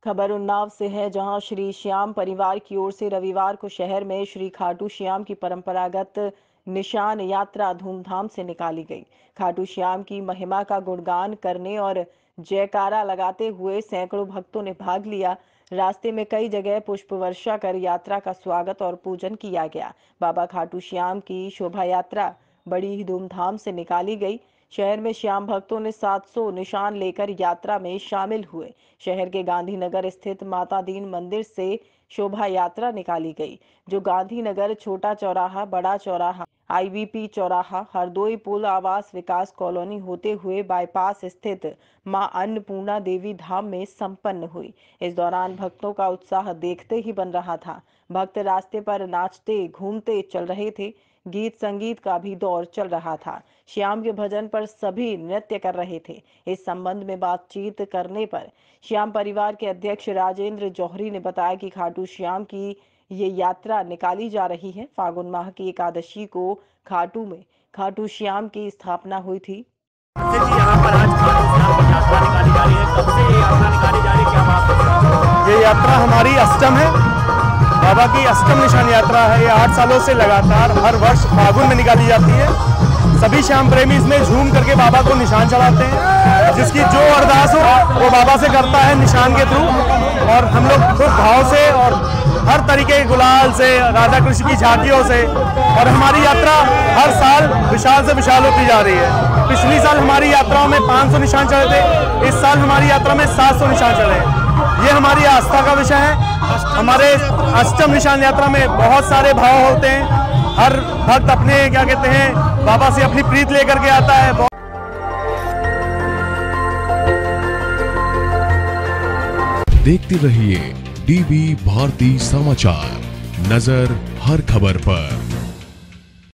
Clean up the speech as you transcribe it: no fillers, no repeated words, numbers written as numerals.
खबर उन्नाव से है, जहां श्री श्याम परिवार की ओर से रविवार को शहर में श्री खाटू श्याम की परंपरागत निशान यात्रा धूमधाम से निकाली गई। खाटू श्याम की महिमा का गुणगान करने और जयकारा लगाते हुए सैकड़ों भक्तों ने भाग लिया। रास्ते में कई जगह पुष्प वर्षा कर यात्रा का स्वागत और पूजन किया गया। बाबा खाटू श्याम की शोभा यात्रा बड़ी ही धूमधाम से निकाली गई। शहर में श्याम भक्तों ने 700 निशान लेकर यात्रा में शामिल हुए। शहर के गांधीनगर स्थित माता दीन मंदिर से शोभा यात्रा निकाली गई, जो गांधीनगर, छोटा चौराहा, बड़ा चौराहा, आईबीपी चौराहा, हरदोई पुल, आवास विकास कॉलोनी होते हुए बाईपास स्थित मां अन्नपूर्णा देवी धाम में संपन्न हुई। इस दौरान भक्तों का उत्साह देखते ही बन रहा था। भक्त रास्ते पर नाचते घूमते चल रहे थे। गीत संगीत का भी दौर चल रहा था। श्याम के भजन पर सभी नृत्य कर रहे थे। इस संबंध में बातचीत करने पर श्याम परिवार के अध्यक्ष राजेंद्र जौहरी ने बताया कि खाटू श्याम की ये यात्रा निकाली जा रही है। फागुन माह की एकादशी को खाटू में खाटू श्याम की स्थापना हुई थी। यहाँ पर आज खाटू श्याम की यात्रा निकाली जा रही है। कब से ये यात्रा निकाली जा रही है, क्या बात है? ये यात्रा हमारी अष्टम है। बाबा की अष्टम निशान यात्रा है। ये 8 सालों से लगातार हर वर्ष फागुन में निकाली जाती है। सभी श्याम प्रेमी इसमें झूम करके बाबा को निशान चढ़ाते हैं। जिसकी जो अरदास हो वो बाबा से करता है निशान के थ्रू। और हम लोग खुद भाव से और हर तरीके के गुलाल से, राधा कृष्ण की झांकियों से, और हमारी यात्रा हर साल विशाल से विशाल होती जा रही है। पिछली साल हमारी यात्राओं में 500 निशान चढ़े थे। इस साल हमारी यात्रा में 700 निशान चढ़े। ये हमारी आस्था का विषय है। हमारे अष्टम निशान यात्रा में बहुत सारे भाव होते हैं। हर भक्त अपने क्या कहते हैं बाबा से अपनी प्रीत लेकर के आता है। देखते रहिए डीबी भारती समाचार, नजर हर खबर पर।